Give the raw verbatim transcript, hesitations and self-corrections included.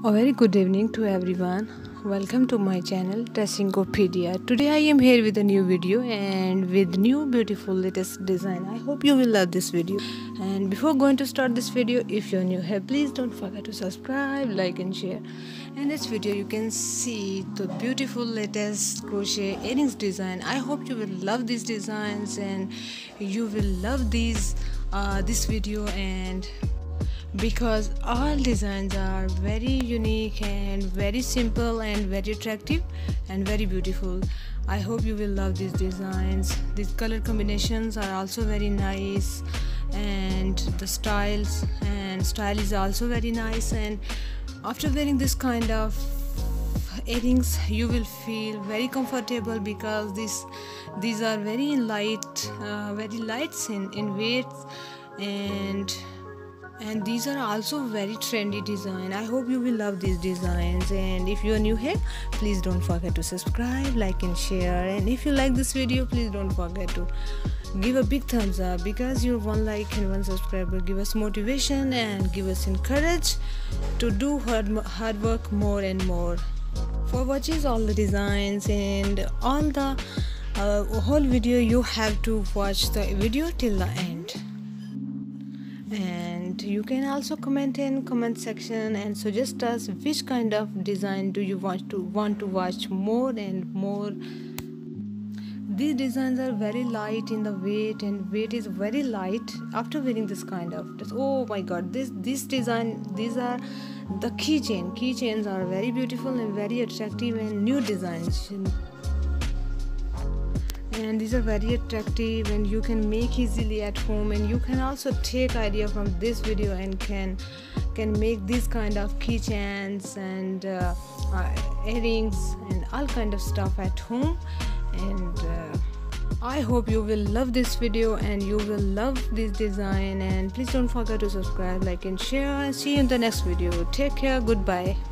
A very good evening to everyone. Welcome to my channel Dressingopedia. Today I am here with a new video and with new beautiful latest design. I hope you will love this video. And before going to start this video, if you're new here, please don't forget to subscribe, like and share. In this video you can see the beautiful latest crochet earrings design. I hope you will love these designs and you will love these uh, this video, and because all designs are very unique and very simple and very attractive and very beautiful. I hope you will love these designs. These color combinations are also very nice, and the styles and style is also very nice, and after wearing this kind of earrings you will feel very comfortable because this these are very light uh, very light in, in weight, and and these are also very trendy design. I hope you will love these designs, and if you are new here, please don't forget to subscribe, like and share, and if you like this video, please don't forget to give a big thumbs up, because your one like and one subscribe will give us motivation and give us encourage to do hard, hard work more and more. For watching all the designs and all the uh, whole video, you have to watch the video till the end. And you can also comment in comment section and suggest us which kind of design do you want to want to watch more and more. These designs are very light in the weight, and weight is very light after wearing this kind of dress. Oh my god, this this design, these are the keychain keychains are very beautiful and very attractive and new designs, and these are very attractive and you can make easily at home, and you can also take idea from this video and can can make these kind of keychains and uh, uh, earrings and all kind of stuff at home. And uh, I hope you will love this video and you will love this design, and please don't forget to subscribe, like and share, and see you in the next video. Take care, goodbye.